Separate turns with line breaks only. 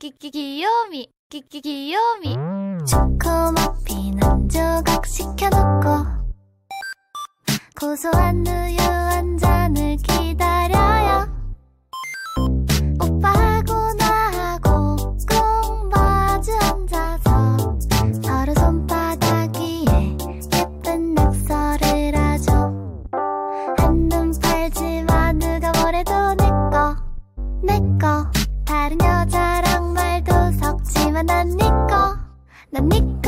귀요미 귀요미.
초코머핀 한 조각 시켜놓고 고소한 우유 한 잔을 기다려요. 오빠하고 나하고 꼭 마주 앉아서 서로 손바닥 위에 예쁜 낙서를 하죠. 한눈 팔지마 누가 뭐래도 내꺼 다른 여자랑 말도 섞지만 난 니꺼